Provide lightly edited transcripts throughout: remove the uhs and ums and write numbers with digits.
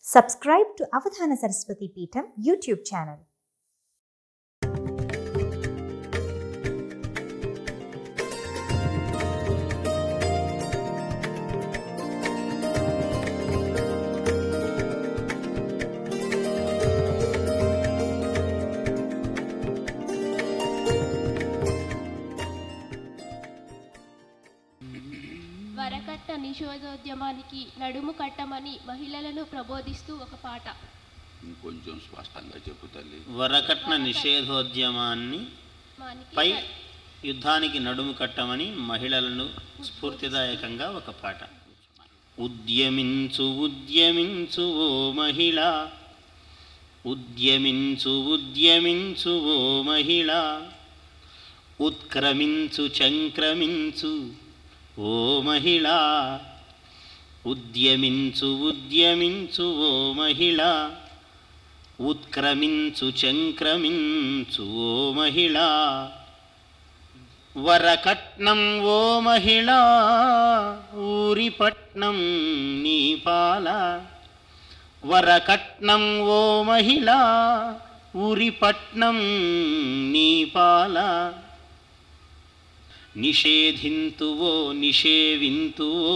Subscribe to Avadhana Saraswati Peetham YouTube channel. వరకట్న నిషేధోద్యమానికి నడుము కట్టమని మహిళలను ప్రబోధిస్తూ ఒక పాట. ఇంకొంచెం స్పష్టంగా చెప్పు తల్లి. వరకట్న నిషేధోద్యమాన్ని పై యుద్ధానికి నడుము కట్టమని మహిళలను స్ఫూర్తిదాయకంగా ఒక పాట. ఉద్యమించు ఉద్యమించు ఓ మహిళ, ఉద్యమించు ఉద్యమించు ఓ మహిళ, ఉత్క్రమించు చంక్రమించు ఓ మహిళ, ఉద్యమించు ఉద్యమించు ఓ మహిళ, ఉత్క్రమించు చంక్రమించు ఓ మహిళ. వరకట్నం ఓ మహిళ, ఊరి పట్నం నీ పాల, వరకట్నం ఓ మహిళ, ఊరి పట్నం నీ పాల. నిషేధింతువో నిషేవింతువో,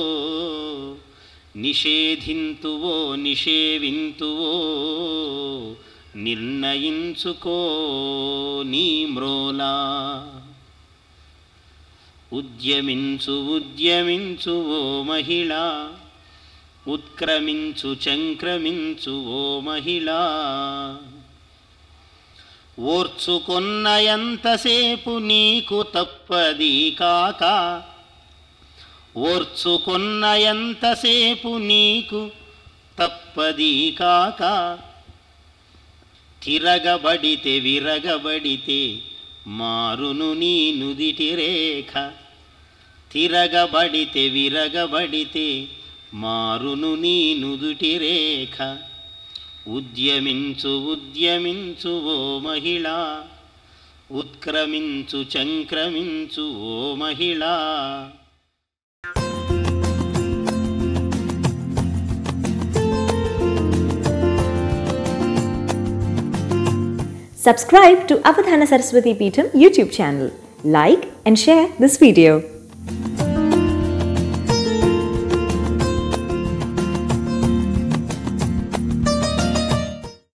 నిషేధింతువో నిషేవింతువో, నిర్ణయించుకో నీ మ్రోలా. ఉద్యమించు ఉద్యమించు ఓ మహిళ, ఉత్క్రమించు చంక్రమించు ఓ మహిళ. ఓర్చుకొన్న ఎంతసేపు నీకు తప్పది కాక, ఓర్చుకొన్న ఎంతసేపు నీకు తప్పది కాక. తిరగబడితే విరగబడితే మారును నీ నుదిటి రేఖ, తిరగబడితే విరగబడితే మారును నీ నుదుటి రేఖ. ఉద్యమించు ఉద్యమించు ఓ మహిళ, ఉత్క్రమించు చంక్రమించు ఓ మహిళ. Subscribe to Avadhana Saraswati Peetham YouTube channel. Like and share this video.